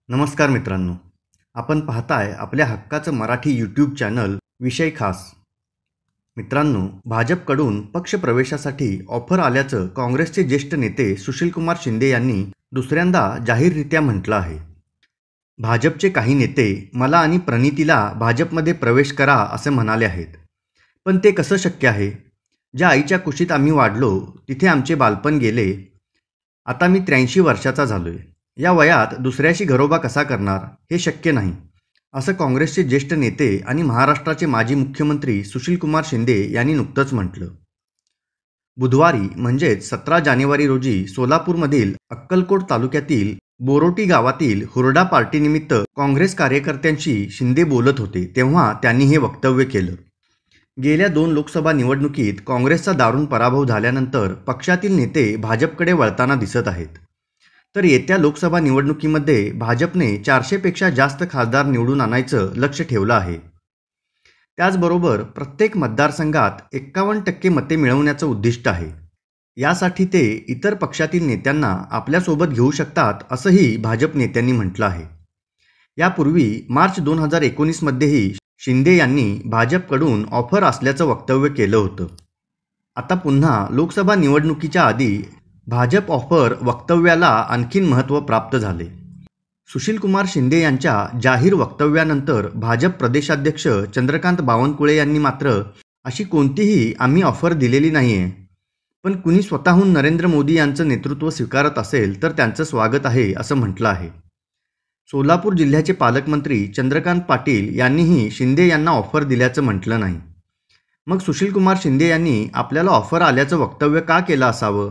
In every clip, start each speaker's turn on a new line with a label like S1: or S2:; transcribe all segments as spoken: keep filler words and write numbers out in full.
S1: नमस्कार मित्रांनो, आपण पाहताय आपल्या हक्काचं मराठी यूट्यूब चॅनल विषय खास. मित्रांनो, भाजपकडून पक्षप्रवेशासाठी ऑफर आल्याचं काँग्रेसचे ज्येष्ठ नेते सुशीलकुमार शिंदे यांनी दुसऱ्यांदा जाहीररित्या म्हटलं आहे. भाजपचे काही नेते मला आणि प्रणितीला भाजपमध्ये प्रवेश करा असं म्हणाले आहेत. पण ते कसं शक्य आहे? ज्या आईच्या कुशीत आम्ही वाढलो तिथे आमचे बालपण गेले. आता मी त्र्याऐंशी वर्षाचा झालोय. या वयात दुसऱ्याशी घरोबा कसा करणार हे शक्य नाही, असं काँग्रेसचे ज्येष्ठ नेते आणि महाराष्ट्राचे माजी मुख्यमंत्री सुशीलकुमार शिंदे यांनी नुकतंच म्हटलं. बुधवारी म्हणजेच सतरा जानेवारी रोजी सोलापूरमधील अक्कलकोट तालुक्यातील बोरोटी गावातील हुरडा पार्टीनिमित्त काँग्रेस कार्यकर्त्यांशी शिंदे बोलत होते, तेव्हा त्यांनी हे वक्तव्य केलं. गेल्या दोन लोकसभा निवडणुकीत काँग्रेसचा दारुण पराभव झाल्यानंतर पक्षातील नेते भाजपकडे वळताना दिसत आहेत. तर येत्या लोकसभा निवडणुकीमध्ये भाजपने चारशेपेक्षा जास्त खासदार निवडून आणायचं लक्ष ठेवलं आहे. त्याचबरोबर प्रत्येक मतदारसंघात एक्कावन्न टक्के मते मिळवण्याचं उद्दिष्ट आहे. यासाठी ते इतर पक्षातील नेत्यांना आपल्यासोबत घेऊ शकतात असंही भाजप नेत्यांनी म्हटलं आहे. यापूर्वी मार्च दोन हजार एकोणीसमध्येही शिंदे यांनी भाजपकडून ऑफर असल्याचं वक्तव्य केलं होतं. आता पुन्हा लोकसभा निवडणुकीच्या आधी भाजप ऑफर वक्तव्याला आणखीन महत्त्व प्राप्त झाले. सुशीलकुमार शिंदे यांच्या जाहीर वक्तव्यानंतर भाजप प्रदेशाध्यक्ष चंद्रकांत बावनकुळे यांनी मात्र अशी कोणतीही आम्ही ऑफर दिलेली नाही आहे, पण कुणी स्वतःहून नरेंद्र मोदी यांचं नेतृत्व स्वीकारत असेल तर त्यांचं स्वागत आहे असं म्हटलं आहे. सोलापूर जिल्ह्याचे पालकमंत्री चंद्रकांत पाटील यांनीही शिंदे यांना ऑफर दिल्याचं म्हटलं नाही. मग सुशीलकुमार शिंदे यांनी आपल्याला ऑफर आल्याचं वक्तव्य का केलं असावं?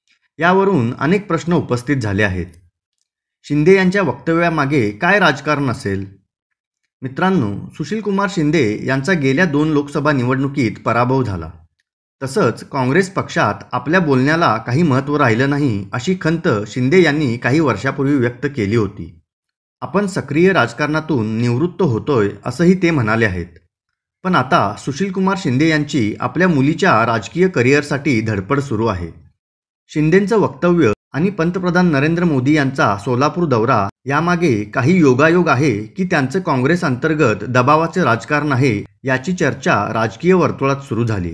S1: यावरून अनेक प्रश्न उपस्थित झाले आहेत. शिंदे यांच्या वक्तव्यामागे काय राजकारण असेल? मित्रांनो, सुशीलकुमार शिंदे यांचा गेल्या दोन लोकसभा निवडणुकीत पराभव झाला. तसंच काँग्रेस पक्षात आपल्या बोलण्याला काही महत्त्व राहिलं नाही अशी खंत शिंदे यांनी काही वर्षापूर्वी व्यक्त केली होती. आपण सक्रिय राजकारणातून निवृत्त होतोय असंही ते म्हणाले आहेत. पण आता सुशीलकुमार शिंदे यांची आपल्या मुलीच्या राजकीय करिअरसाठी धडपड सुरू आहे. शिंदेंचं वक्तव्य आणि पंतप्रधान नरेंद्र मोदी यांचा सोलापूर दौरा यामागे काही योगायोग आहे की त्यांचं काँग्रेस अंतर्गत दबावाचं राजकारण आहे याची चर्चा राजकीय वर्तुळात सुरू झाली.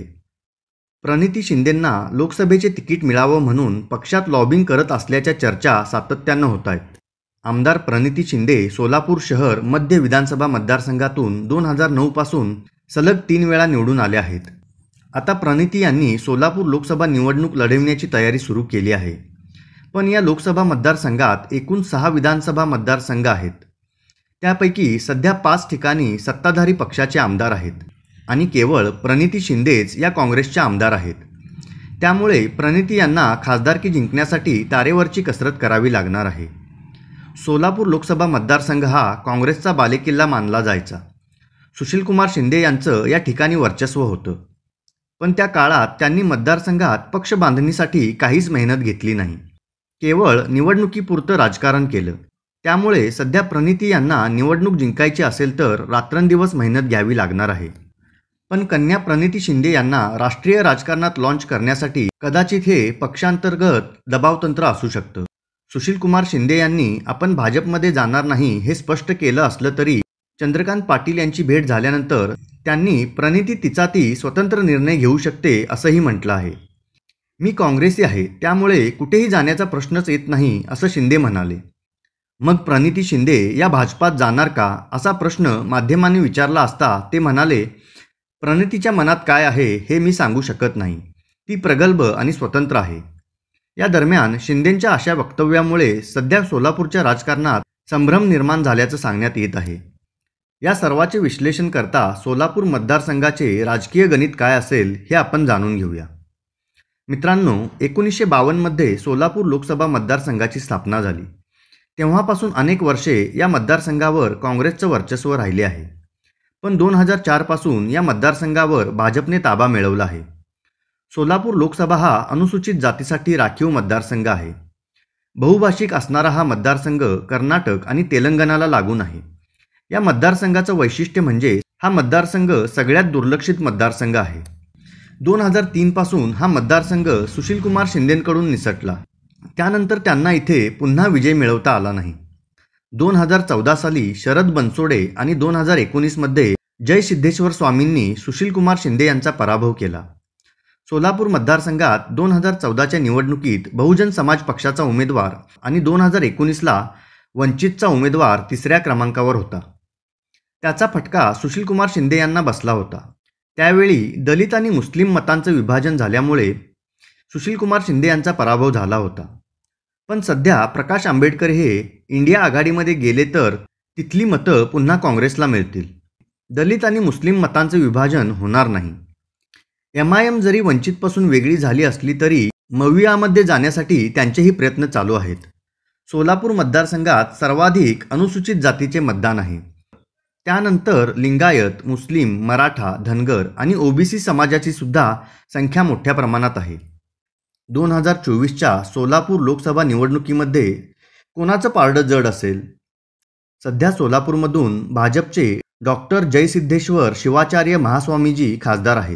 S1: प्रणिती शिंदेंना लोकसभेचे तिकीट मिळावं म्हणून पक्षात लॉबिंग करत असल्याच्या चर्चा सातत्यानं होत आहेत. आमदार प्रणिती शिंदे सोलापूर शहर मध्य विधानसभा मतदारसंघातून दोन हजार नऊ पासून सलग तीन वेळा निवडून आले आहेत. आता प्रणिती यांनी सोलापूर लोकसभा निवडणूक लढविण्याची तयारी सुरू केली आहे. पण या लोकसभा मतदारसंघात एकूण सहा विधानसभा मतदारसंघ आहेत. त्यापैकी सध्या पाच ठिकाणी सत्ताधारी पक्षाचे आमदार आहेत आणि केवळ प्रणिती शिंदेच या काँग्रेसच्या आमदार आहेत. त्यामुळे प्रणिती यांना खासदारकी जिंकण्यासाठी तारेवरची कसरत करावी लागणार आहे. सोलापूर लोकसभा मतदारसंघ हा काँग्रेसचा बालेकिल्ला मानला जायचा. सुशीलकुमार शिंदे यांचं या ठिकाणी वर्चस्व होतं. पण त्या काळात त्यांनी मतदारसंघात पक्ष बांधणीसाठी काहीच मेहनत घेतली नाही. केवळ निवडणुकीपुरतं राजकारण केलं. त्यामुळे सध्या प्रणिती यांना निवडणूक जिंकायची असेल तर रात्रंदिवस मेहनत घ्यावी लागणार आहे. पण कन्या प्रणिती शिंदे यांना राष्ट्रीय राजकारणात लॉन्च करण्यासाठी कदाचित हे पक्षांतर्गत दबावतंत्र असू शकतं. सुशीलकुमार शिंदे यांनी आपण भाजपमध्ये जाणार नाही हे स्पष्ट केलं असलं तरी चंद्रकांत पाटील यांची भेट झाल्यानंतर त्यांनी प्रणिती तिचा ती स्वतंत्र निर्णय घेऊ शकते असंही म्हटलं आहे. मी काँग्रेसी आहे त्यामुळे कुठेही जाण्याचा प्रश्नच येत नाही असं शिंदे म्हणाले. मग प्रणिती शिंदे या भाजपात जाणार का असा प्रश्न माध्यमांनी विचारला असता ते म्हणाले, प्रणितीच्या मनात काय आहे हे मी सांगू शकत नाही. ती प्रगल्भ आणि स्वतंत्र आहे. या दरम्यान शिंदेंच्या अशा वक्तव्यामुळे सध्या सोलापूरच्या राजकारणात संभ्रम निर्माण झाल्याचं सांगण्यात येत आहे. या सर्वाचे विश्लेषण करता सोलापूर मतदारसंघाचे राजकीय गणित काय असेल हे आपण जाणून घेऊया. मित्रांनो, एकोणीसशे बावन्नमध्ये सोलापूर लोकसभा मतदारसंघाची स्थापना झाली. तेव्हापासून अनेक वर्षे या मतदारसंघावर काँग्रेसचं वर्चस्व राहिले आहे. पण दोन हजार चारपासून या मतदारसंघावर भाजपने ताबा मिळवला आहे. सोलापूर लोकसभा हा अनुसूचित जातीसाठी राखीव मतदारसंघ आहे. बहुभाषिक असणारा हा मतदारसंघ कर्नाटक आणि तेलंगणाला लागून आहे. या मतदारसंघाचं वैशिष्ट्य म्हणजे हा मतदारसंघ सगळ्यात दुर्लक्षित मतदारसंघ आहे. दोन हजार तीन पासून हा मतदारसंघ सुशीलकुमार शिंदेंकडून निसटला. त्यानंतर त्यांना इथे पुन्हा विजय मिळवता आला नाही. दोन हजार चौदा साली शरद बनसोडे आणि दोन हजार एकोणीसमध्ये जय सिद्धेश्वर स्वामींनी सुशीलकुमार शिंदे यांचा पराभव केला. सोलापूर मतदारसंघात दोन हजार चौदाच्या निवडणुकीत बहुजन समाज पक्षाचा उमेदवार आणि दोन हजार एकोणीसला वंचितचा उमेदवार तिसऱ्या क्रमांकावर होता. त्याचा फटका सुशीलकुमार शिंदे यांना बसला होता. त्यावेळी दलित आणि मुस्लिम मतांचं विभाजन झाल्यामुळे सुशीलकुमार शिंदे यांचा पराभव झाला होता. पण सध्या प्रकाश आंबेडकर हे इंडिया आघाडीमध्ये गेले तर तिथली मतं पुन्हा काँग्रेसला मिळतील. दलित आणि मुस्लिम मतांचं विभाजन होणार नाही. एम आय एम जरी वंचितपासून वेगळी झाली असली तरी मवियामध्ये जाण्यासाठी त्यांचेही प्रयत्न चालू आहेत. सोलापूर मतदारसंघात सर्वाधिक अनुसूचित जातीचे मतदान आहे. त्यानंतर लिंगायत, मुस्लिम, मराठा, धनगर आणि ओबीसी समाजाची सुद्धा संख्या मोठ्या प्रमाणात आहे. दोन हजार चोवीसच्या सोलापूर लोकसभा निवडणुकीमध्ये कोणाचं पारडं जड असेल? सध्या सोलापूरमधून भाजपचे डॉक्टर जयसिद्धेश्वर शिवाचार्य महास्वामीजी खासदार आहेत.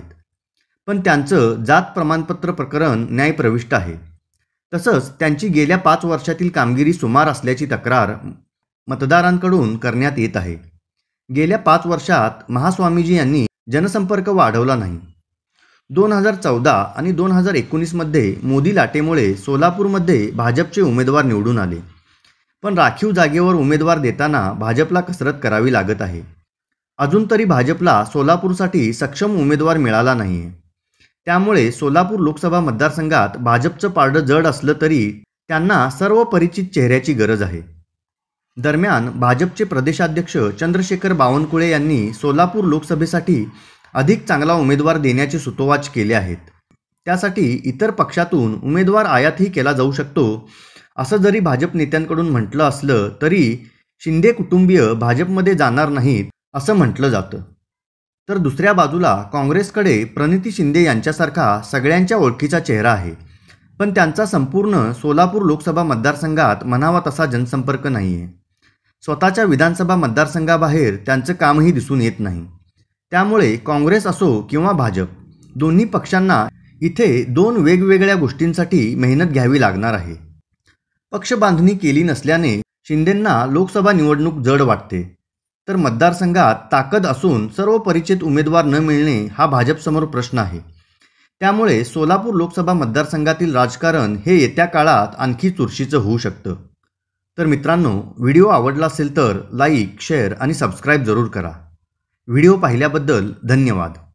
S1: पण त्यांचं जात प्रमाणपत्र प्रकरण न्यायप्रविष्ट आहे. तसंच त्यांची गेल्या पाच वर्षातील कामगिरी सुमार असल्याची तक्रार मतदारांकडून करण्यात येत आहे. गेल्या पाच वर्षात महास्वामीजी यांनी जनसंपर्क वाढवला नाही. दोन हजार चौदा आणि दोन हजार एकोणीसमध्ये मोदी लाटेमुळे सोलापूरमध्ये भाजपचे उमेदवार निवडून आले. पण राखीव जागेवर उमेदवार देताना भाजपला कसरत करावी लागत आहे. अजून तरी भाजपला सोलापूरसाठी सक्षम उमेदवार मिळाला नाही आहे. त्यामुळे सोलापूर लोकसभा मतदारसंघात भाजपचं पारडं जड असलं तरी त्यांना सर्व परिचित चेहऱ्याची गरज आहे. दरम्यान भाजपचे प्रदेशाध्यक्ष चंद्रशेखर बावनकुळे यांनी सोलापूर लोकसभेसाठी अधिक चांगला उमेदवार देण्याचे सुतोवाच केले आहेत. त्यासाठी इतर पक्षातून उमेदवार आयातही केला जाऊ शकतो असं जरी भाजप नेत्यांकडून म्हटलं असलं तरी शिंदे कुटुंबीय भाजपमध्ये जाणार नाहीत असं म्हटलं जातं. तर दुसऱ्या बाजूला काँग्रेसकडे प्रणिती शिंदे यांच्यासारखा सगळ्यांच्या ओळखीचा चेहरा आहे. पण त्यांचा संपूर्ण सोलापूर लोकसभा मतदारसंघात म्हणावा तसा जनसंपर्क नाही आहे. स्वतःच्या विधानसभा मतदारसंघाबाहेर त्यांचं कामही दिसून येत नाही. त्यामुळे काँग्रेस असो किंवा भाजप दोन्ही पक्षांना इथे दोन वेगवेगळ्या गोष्टींसाठी मेहनत घ्यावी लागणार आहे. पक्षबांधणी केली नसल्याने शिंदेंना लोकसभा निवडणूक जड वाटते. तर मतदारसंघात ताकद असून सर्व परिचित उमेदवार न मिळणे हा भाजपसमोर प्रश्न आहे. त्यामुळे सोलापूर लोकसभा मतदारसंघातील राजकारण हे येत्या काळात आणखी चुरशीचं होऊ शकतं. तर मित्रांनो, व्हिडिओ आवडला असेल तर लाईक, शेअर आणि सबस्क्राईब जरूर करा. व्हिडिओ पाहिल्याबद्दल धन्यवाद.